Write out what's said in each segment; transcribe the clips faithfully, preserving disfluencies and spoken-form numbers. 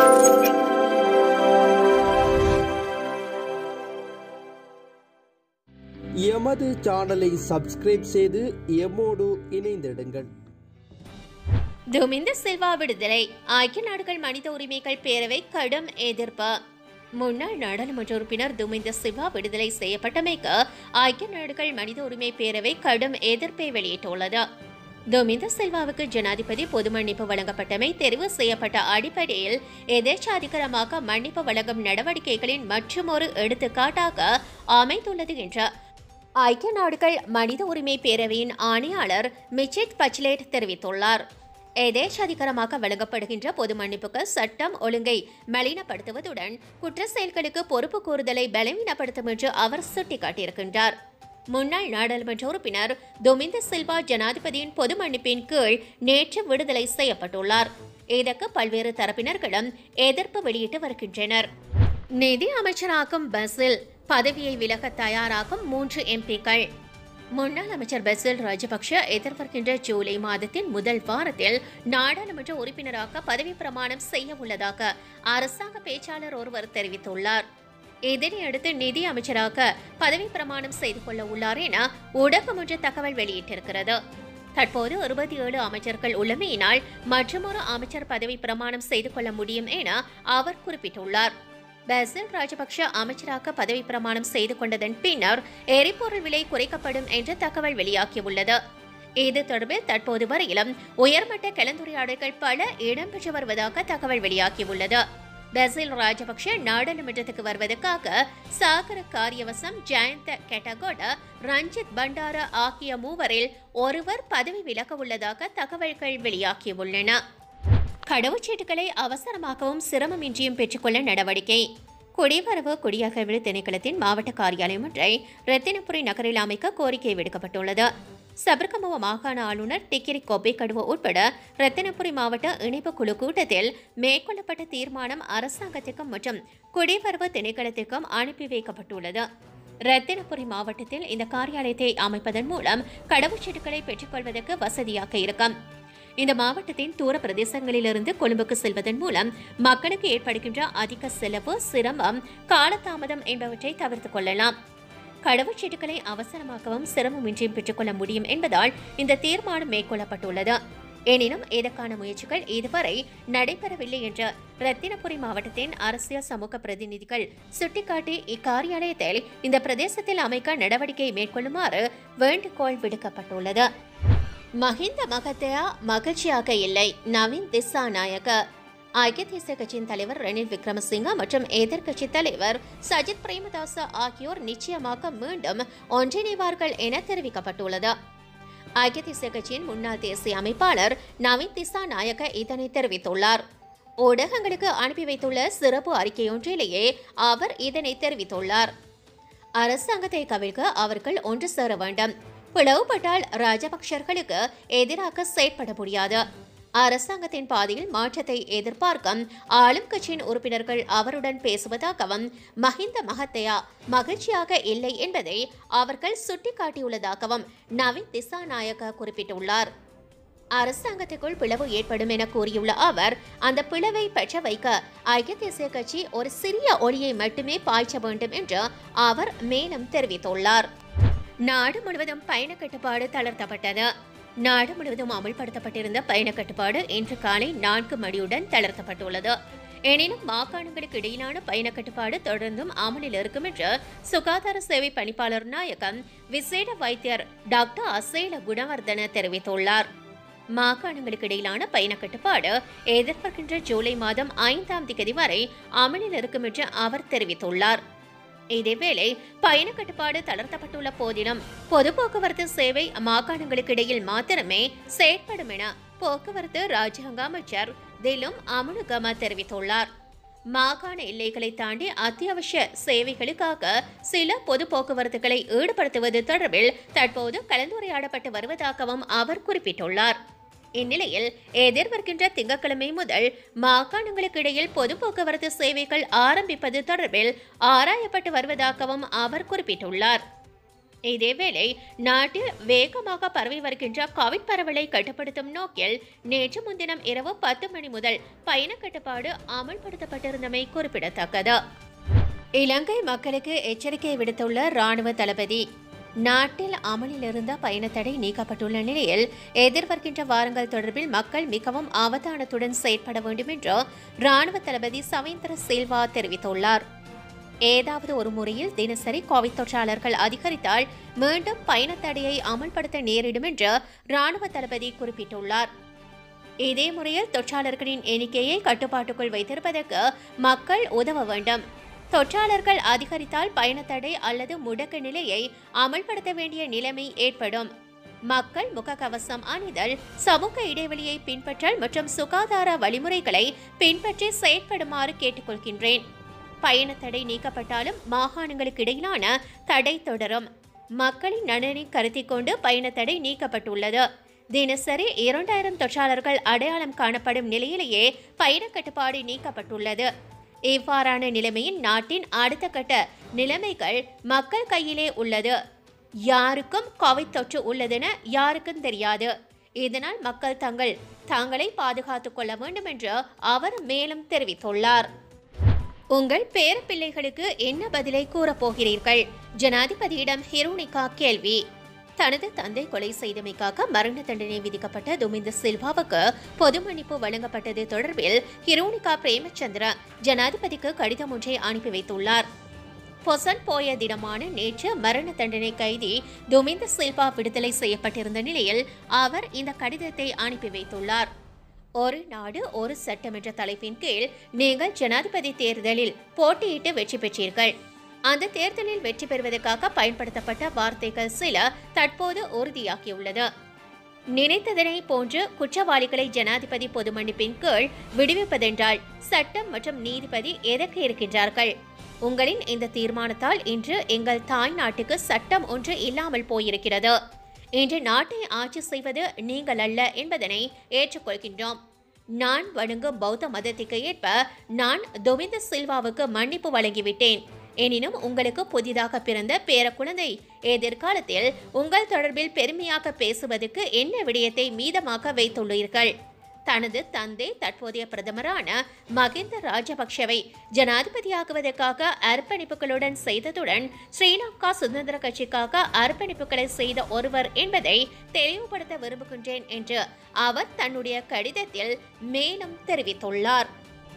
எமது சேனலை சப்ஸ்கிரைப் செய்து எம்மோடு இணைந்திடுங்கள். துமிந்த சில்வா விடுதலை. ஐக்கிய நாடுகள் மனித உரிமைகள் பேரவை கடும் எதிர்ப்பு. முன்னாள் நாடாளுமன்ற உறுப்பினர் துமிந்த சில்வா விடுதலை செய்யப்பட்டமைக்கு ஐக்கிய நாடுகள் மனித உரிமை பேரவை கடும் எதிர்ப்பை வெளியிட்டுள்ளது. துமிந்த சில்வாவுக்கு ஜனாதிபதி பொது மன்னிப்பு வழங்கப்பட்டமை தெரிவு செய்யப்பட்ட அடிப்படையில் எதேச்சாதிகாரமாக மன்னிப்பு வழங்கும் நடவடிக்கைகளின் மற்றுமொரு எடுத்துக்காட்டாக அமைந்துள்ளது என்ற ஐக்கிய நாடுகள் மனித உரிமை பேரவையின் ஆணையாளர் மிச்செட் பச்லேட் தெரிவித்துள்ளார். எதேச்சாதிகாரமாக வழங்கப்படுகின்ற பொது மன்னிப்புக்கு சட்டம் ஒழுங்கை மலினப்படுத்துவதுடன் குற்ற செயல்களுக்கு பொறுப்பு கூறுதலை பலவீனப்படுத்தும் என்று அவர் சுட்டிக்காட்டியிருக்கின்றார். முன்னாள் நாடாளுமன்ற உறுப்பினர் துமிந்த சில்வா ஜனாதிபதியின் பொது மன்னிப்பின் கீழ் நேற்று விடுதலை செய்யப்பட்டுள்ளார். இதற்கு பல்வேறு தரப்பினர்களும் எதிர்ப்பு வெளியிட்டு வருகின்றனர். நிதி அமைச்சராகும் பசில் பதவியை விலக தயாராகும் மூன்று எம்பிக்கள். முன்னாள் அமைச்சர் பசில் ராஜபக்ஷ எதிர்வருகின்ற ஜூலை மாதத்தின் முதல் வாரத்தில் நாடாளுமன்ற உறுப்பினராக பதவி பிரமாணம் செய்ய உள்ளதாக அரசாங்க பேச்சாளர் ஒருவர் தெரிவித்துள்ளார். இதனையடுத்து நிதி அமைச்சராக பதவி பிரமாணம் செய்து கொள்ள உள்ளார் என ஊடகம் ஒன்று தகவல் வெளியிட்டிருக்கிறது. தற்போது அறுபத்தி ஏழு அமைச்சர்கள் உள்ளமையினால் மற்றொரு அமைச்சர் பதவி பிரமாணம் செய்து கொள்ள முடியும் என அவர் குறிப்பிட்டுள்ளார். பசில் ராஜபக்ஷ அமைச்சராக பதவி பிரமாணம் செய்து கொண்டதன் பின்னர் எரிபொருள் விலை குறைக்கப்படும் என்ற தகவல் வெளியாகியுள்ளது. இது தொடர்பில் தற்போது வரையிலும் உயர்மட்ட கலந்துரையாடல்கள் பல இடம்பெற்று வருவதாக தகவல் வெளியாகியுள்ளது. பசில் ராஜபக்ஷ நாடாளுமன்றத்துக்கு வருவதற்காக சாகர காரியவசம், ஜயந்த கெட்டகோட, ரஞ்சித் பண்டார ஆகிய மூவரில் ஒருவர் பதவி விலக உள்ளதாக தகவல்கள் வெளியாகியுள்ளன. கடவுச்சீட்டுகளை அவசரமாகவும் சிரமமின்றியும் பெற்றுக்கொள்ள நடவடிக்கை. குடிவரவு குடியகல்வு திணைக்களத்தின் மாவட்ட காரியாலயம் ஒன்றை ரத்தினபுரி நகரில் அமைக்க கோரிக்கை விடுக்கப்பட்டுள்ளது. சபர்கமுவ மாகாண ஆளுநர் டிக்கிரி கொப்பை கடுவ உட்பட ரத்தினபுரி மாவட்ட இணைப்பு குழு கூட்டத்தில் மேற்கொள்ளப்பட்ட தீர்மானம் அரசாங்கத்திற்கும் மற்றும் குடிவரவு திணைக்களத்திற்கும் அனுப்பி வைக்கப்பட்டுள்ளது. ரத்தினபுரி மாவட்டத்தில் இந்த காரியாலயத்தை அமைப்பதன் மூலம் கடவுச்சீட்டுகளை பெற்றுக்கொள்வதற்கு வசதியாக இருக்கும். இந்த மாவட்டத்தின் தூர பிரதேசங்களிலிருந்து கொழும்புக்கு செல்வதன் மூலம் மக்களுக்கு ஏற்படுகின்ற அதிக செலவு, சிரமம், காலதாமதம் என்பவற்றை தவிர்த்துக் கொள்ளலாம். கடவுச்சீட்டுகளை அவசரமாகவும் சிரமமின்றியும் பெற்றுக்கொள்ள முடியும் என்பதால் இந்த தீர்மானம் மேற்கொள்ளப்பட்டுள்ளது. எனினும் இதற்கான முயற்சிகள் இதுவரை நடைபெறவில்லை என்ற ரத்தினபுரி மாவட்டத்தின் அரசியல் சமூக பிரதிநிதிகள் சுட்டிக்காட்டி இக்காரியாலயத்தில் இந்த பிரதேசத்தில் அமைக்க நடவடிக்கை மேற்கொள்ளுமாறு வேண்டுகோள் விடுக்கப்பட்டுள்ளது. மஹிந்த மகத்தயா மகிழ்ச்சியாக இல்லை. நவீன் திசாநாயக்க. ஐக்கிய தேசிய கட்சியின் தலைவர் ரணில் விக்ரமசிங்க மற்றும் எதிர்க்கட்சி தலைவர் சஜித் பிரேமதாச ஆகியோர் நிச்சயமாக மீண்டும் ஒன்றிணைவார்கள் என தெரிவிக்கப்பட்டுள்ளது. ஐக்கிய தேசிய கட்சியின் முன்னாள் தேசிய அமைப்பாளர் நவீன் திசாநாயக்க இதனை தெரிவித்துள்ளார். ஊடகங்களுக்கு அனுப்பி வைத்துள்ள சிறப்பு அறிக்கையொன்றிலேயே அவர் இதனை தெரிவித்துள்ளார். அரசாங்கத்தை கவிழ்க்க அவர்கள் ஒன்று சேர வேண்டும். பிளவுபட்டால் ராஜபக்சர்களுக்கு எதிராக செயற்பட முடியாது. அரசாங்கத்தின் பாதையில் மாற்றத்தை எதிர்பார்க்கும் ஆளும் கட்சியின் உறுப்பினர்கள் அவருடன் பேசுவதாகவும் மஹிந்த மகத்தயா மகிழ்ச்சியாக இல்லை என்பதை அவர்கள் சுட்டிக்காட்டியுள்ளதாகவும் நவீன் திசாநாயக்க குறிப்பிட்டுள்ளார். அரசாங்கத்துக்குள் பிளவு ஏற்படும் என கூறியுள்ள அவர், அந்த பிளவை பெற்ற வைக்க ஐக்கிய தேசிய கட்சி ஒரு சிறிய ஒளியை மட்டுமே பாய்ச்ச வேண்டும் என்று அவர் மேலும் தெரிவித்துள்ளார். நாடு முழுவதும் பயண கட்டுப்பாடு தளர்த்தப்பட்டது. நாடு முழுவதும் அமல்படுத்தப்பட்டிருந்த பயண கட்டுப்பாடு இன்று காலை நான்கு மணியுடன் தளர்த்தப்பட்டுள்ளது. எனினும் மாகாணங்களுக்கு இடையிலான பயண கட்டுப்பாடு தொடர்ந்தும் அமலில் இருக்கும் என்று சுகாதார சேவை பணிப்பாளர் நாயகம் விசேட வைத்தியர் டாக்டர் அசேல குணவர்தன தெரிவித்துள்ளார். மாகாணங்களுக்கு இடையிலான பயண கட்டுப்பாடு எதிர்பார்க்கின்ற ஜூலை மாதம் ஐந்தாம் தேதி வரை அமலில் இருக்கும் என்று அவர் தெரிவித்துள்ளார். இதேவேளை பயண கட்டுப்பாடு தளர்த்தப்பட்டுள்ள போதிலும் பொது போக்குவரத்து சேவை மாகாணங்களுக்கு இடையில் மாத்திரமே செயற்படும் என போக்குவரத்து ராஜாங்க அமைச்சர் திலும் அமுனுகம தெரிவித்துள்ளார். மாகாண எல்லைகளை தாண்டி அத்தியாவசிய சேவைகளுக்காக சில பொது போக்குவரத்துகளை ஈடுபடுத்துவது தொடர்பில் தற்போது கலந்துரையாடப்பட்டு வருவதாகவும் அவர் குறிப்பிட்டுள்ளார். இந்நிலையில் எதிர்வருகின்ற திங்கட்கிழமை முதல் மாகாணங்களுக்கு இடையில் பொது போக்குவரத்து சேவைகள் ஆரம்பிப்பது தொடர்பில் ஆராயப்பட்டு வருவதாகவும் அவர் குறிப்பிட்டுள்ளார். இதேவேளை நாட்டில் வேகமாக பரவி வருகின்ற கோவிட் பரவலை கட்டுப்படுத்தும் நோக்கில் நேற்று முன்தினம் இரவு பத்து மணி முதல் பயண கட்டுப்பாடு அமல்படுத்தப்பட்டிருந்தமை குறிப்பிடத்தக்கது. இலங்கை மக்களுக்கு எச்சரிக்கை விடுத்துள்ள ராணுவ தளபதி. நாட்டில் அமலில் இருந்த பயணத்தடை நீக்கப்பட்டுள்ள நிலையில் எதிர்வருகின்ற வாரங்கள் தொடர்பில் மக்கள் மிகவும் அவதானத்துடன் செயற்பட வேண்டும் என்று ராணுவ தளபதி சவேந்திர சில்வா தெரிவித்துள்ளார். ஏதாவது ஒரு முறையில் தினசரி கோவிட் தொற்றாளர்கள் அதிகரித்தால் மீண்டும் பயணத்தடையை அமல்படுத்த நேரிடும் என்று ராணுவ தளபதி குறிப்பிட்டுள்ளார். இதே முறையில் தொற்றாளர்களின் எண்ணிக்கையை கட்டுப்பாட்டுக்குள் வைத்திருப்பதற்கு மக்கள் உதவ வேண்டும். தொற்றாளர்கள் அதிகரித்தால் பயணத்தடை அல்லது முடக்க நிலையை அமல்படுத்த வேண்டிய நிலைமை ஏற்படும். மக்கள் முகக்கவசம் அணிதல், சமூக இடைவெளியை பின்பற்றல் மற்றும் சுகாதார வழிமுறைகளை பின்பற்றி செயற்படுமாறு கேட்டுக்கொள்கின்றேன். பயணத்தடை நீக்கப்பட்டாலும் மாகாணங்களுக்கு இடையிலான தடை தொடரும். மக்களின் நலனை கருத்தில் கொண்டு பயணத்தடை நீக்கப்பட்டுள்ளது. தினசரி இரண்டாயிரம் தொற்றாளர்கள் அடையாளம் காணப்படும் நிலையிலேயே பயண கட்டுப்பாடு நீக்கப்பட்டுள்ளது. இவ்வாறான நிலைமையின் நாட்டின் அடுத்த கட்ட நிலைமைகள் மக்கள் கையிலே உள்ளது. யாருக்கும் கோவிட் தொற்று உள்ளதென யாருக்கும் தெரியாது. இதனால் மக்கள் தங்கள் தங்களை பாதுகாத்துக் கொள்ள வேண்டும் என்று அவர் மேலும் தெரிவித்துள்ளார். உங்கள் பேரப்பிள்ளைகளுக்கு என்ன பதிலை கூறப்போகிறீர்கள்? ஜனாதிபதியிடம் ஹிருணிகா கேள்வி. தனது தந்தை கொலை செய்தமைக்காக மரண தண்டனை விதிக்கப்பட்ட துமிந்த சில்வாவுக்கு பொது மன்னிப்பு வழங்கப்பட்டது தொடர்பில் ஹிருணிகா பிரேமச்சந்திர ஜனாதிபதிக்கு கடிதம் ஒன்றை அனுப்பி வைத்துள்ளார். பொசன் போய தினமான நேற்று மரண தண்டனை கைதி துமிந்த சில்வா விடுதலை செய்யப்பட்டிருந்த நிலையில் அவர் இந்த கடிதத்தை அனுப்பி வைத்துள்ளார். ஒரு நாடு ஒரு சட்டம் என்ற தலைப்பின் கீழ் நீங்கள் ஜனாதிபதி தேர்தலில் போட்டியிட்டு வெற்றி பெற்றீர்கள். அந்த தேர்தலில் வெற்றி பெறுவதற்காக பயன்படுத்தப்பட்ட வார்த்தைகள் சில தற்போது உறுதியாகியுள்ளது. நினைத்ததனை போன்று குற்றவாளிகளை ஜனாதிபதி பொது மன்னிப்பின் கீழ் விடுவிப்பதென்றால் சட்டம் மற்றும் நீதிபதி எதற்கு இருக்கின்றார்கள்? உங்களின் இந்த தீர்மானத்தால் இன்று எங்கள் தாய் நாட்டுக்கு சட்டம் ஒன்று இல்லாமல் போயிருக்கிறது. இன்று நாட்டை ஆட்சி செய்வது நீங்கள் அல்ல என்பதனை ஏற்றுக்கொள்கின்றோம். நான் வணங்கும் பௌத்த மதத்திற்கு ஏற்ப நான் துமிந்த சில்வாவுக்கு மன்னிப்பு வழங்கிவிட்டேன். எனினும் உங்களுக்கு புதிதாக பிறந்த பேர குழந்தை எதிர்காலத்தில் உங்கள் தொடர்பில் பெருமையாக பேசுவதற்கு என்ன விடயத்தை மீதமாக வைத்துள்ளீர்கள்? தனது தந்தை தற்போதைய பிரதமரான மகிந்த ராஜபக்ஷவை ஜனாதிபதியாக்குவதற்காக அர்ப்பணிப்புகளுடன் செய்ததுடன் ஸ்ரீலங்கா சுதந்திர கட்சிக்காக அர்ப்பணிப்புகளை செய்த ஒருவர் என்பதை தெளிவுபடுத்த விரும்புகின்றேன் என்று அவர் தன்னுடைய கடிதத்தில் மேலும் தெரிவித்துள்ளார்.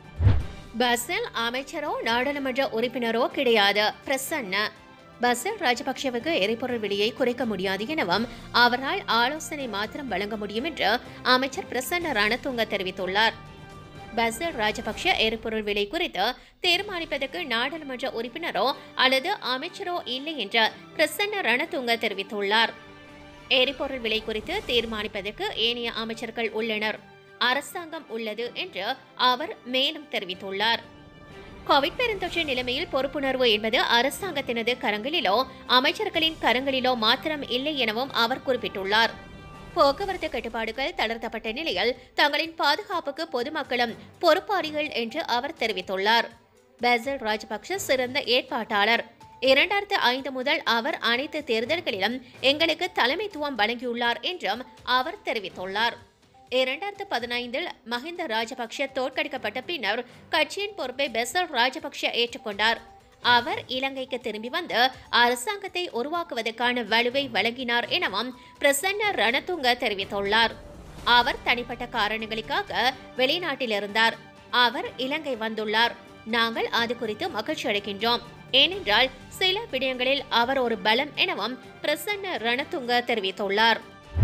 பசில் அமைச்சரோ நாடாளுமன்ற உறுப்பினரோ கிடையாது. பிரசன்ன பசில் ராஜபக்ஷவுக்கு எரிபொருள் விலையை குறைக்க முடியாது எனவும் அவரால் ஆலோசனை மாத்திரம் வழங்க முடியும் என்று அமைச்சர் பிரசன்ன ரணதுங்க தெரிவித்துள்ளார். பசில் ராஜபக்ஷ எரிபொருள் விலை குறித்து தீர்மானிப்பதற்கு நாடாளுமன்ற உறுப்பினரோ அல்லது அமைச்சரோ இல்லை என்று பிரசன்ன ரணதுங்க தெரிவித்துள்ளார். எரிபொருள் விலை குறித்து தீர்மானிப்பதற்கு ஏனைய அமைச்சர்கள் உள்ளனர், அரசாங்கம் உள்ளது என்று அவர் மேலும் தெரிவித்துள்ளார். கோவிட் பெருந்தொற்று நிலைமையில் பொறுப்புணர்வு என்பது அரசாங்கத்தினது கரங்களிலோ அமைச்சர்களின் கரங்களிலோ மாத்திரம் இல்லை எனவும் அவர் குறிப்பிட்டுள்ளார். போக்குவரத்து கட்டுப்பாடுகள் தளர்த்தப்பட்ட நிலையில் தங்களின் பாதுகாப்புக்கு பொதுமக்களும் பொறுப்பாளிகள் என்று அவர் தெரிவித்துள்ளார். பசில் ராஜபக்ஷ சிறந்த ஏற்பாட்டாளர். இரண்டாயிரத்து ஐந்து முதல் அவர் அனைத்து தேர்தல்களிலும் எங்களுக்கு தலைமைத்துவம் வழங்கியுள்ளார் என்றும் அவர் தெரிவித்துள்ளார். இரண்டாயிரத்து பதினைந்தில் மஹிந்த ராஜபக்ஷ தோற்கடிக்கப்பட்ட பின்னர் கட்சியின் பொறுப்பை பசில் ராஜபக்ஷ ஏற்றுக்கொண்டார். அவர் இலங்கைக்கு திரும்பி வந்து அரசாங்கத்தை உருவாக்குவதற்கான வலுவை வழங்கினார் எனவும் பிரசன்ன ரணதுங்க தெரிவித்துள்ளார். அவர் தனிப்பட்ட காரணங்களுக்காக வெளிநாட்டில் இருந்தார். அவர் இலங்கை வந்துள்ளார். நாங்கள் அது குறித்து மகிழ்ச்சி அடைகின்றோம். ஏனென்றால் சில விடயங்களில் அவர் ஒரு பலம் எனவும் பிரசன்ன ரணதுங்க தெரிவித்துள்ளார்.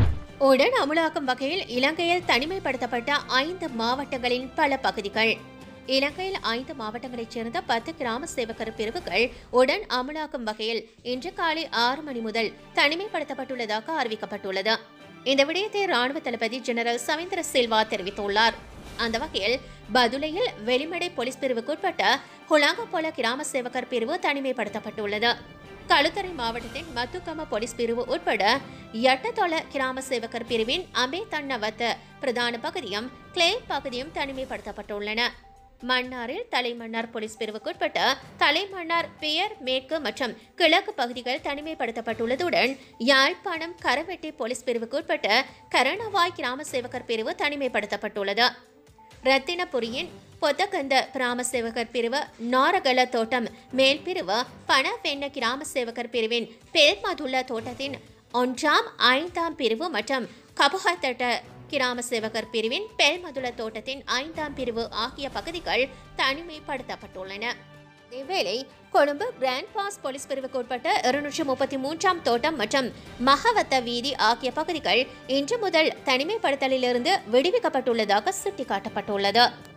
உடன் அமுலாக்கும் வகையில் இலங்கையில் தனிமைப்படுத்தப்பட்ட ஐந்து மாவட்டங்களின் பல பகுதிகள். இலங்கையில் ஐந்து மாவட்டங்களைச் சேர்ந்த பத்து கிராம சேவகர் பிரிவுகள் உடன் அமுலாக்கும் வகையில் இன்று காலை ஆறு மணி முதல் தனிமைப்படுத்தப்பட்டுள்ளதாக அறிவிக்கப்பட்டுள்ளது. இந்த விடயத்தை ராணுவ தளபதி ஜெனரல் சவேந்திர சில்வா தெரிவித்துள்ளார். அந்த வகையில் பதுளையில் வெளிமடை போலீஸ் பிரிவுக்குட்பட்ட ஹுலாங்கப்போல கிராம சேவகர் பிரிவு தனிமைப்படுத்தப்பட்டுள்ளது. களுத்துறை மாவட்டத்தின் மத்துக்கம போலீஸ் பிரிவு உட்பட எட்டத்தொல கிராம சேவகர் பிரிவின் அம்பே தன்னவத்த பிரதான பகுதியும் கிளே பகுதியும் தனிமைப்படுத்தப்பட்டுள்ளன. மன்னாரில் தலைமன்னார் போலீஸ் பிரிவுக்குட்பட்ட தலைமன்னார் பெயர் மேற்கு மற்றும் கிழக்கு பகுதிகள் தனிமைப்படுத்தப்பட்டுள்ளதுடன் யாழ்ப்பாணம் கரவெட்டி போலீஸ் பிரிவுக்குட்பட்ட கரணவாய் கிராம சேவகர் பிரிவு தனிமைப்படுத்தப்பட்டுள்ளது. ரத்தினபுரியின் பொத்தகந்த கிராம சேவகர் பிரிவு, நாரகல தோட்டம் மேல் பிரிவு, பணவெண்ண கிராம சேவகர் பிரிவின் பெருமதுள்ள தோட்டத்தின் ஒன்றாம் ஐந்தாம் பிரிவு மற்றும் கபுகத்தட்ட கிராம சேவகர் பிரிவின் பெருமதுள்ள தோட்டத்தின் ஐந்தாம் பிரிவு ஆகிய பகுதிகள் தனிமைப்படுத்தப்பட்டுள்ளன. இதேவேளை கொழும்பு கிராண்ட் பாஸ் போலீஸ் பிரிவுக்கு உட்பட்ட இருநூற்று முப்பத்தி மூன்றாம் தோட்டம் மற்றும் மகவத்த வீதி ஆகிய பகுதிகள் இன்று முதல் தனிமைப்படுத்தலிலிருந்து விடுவிக்கப்பட்டுள்ளதாக சுட்டிக்காட்டப்பட்டுள்ளது.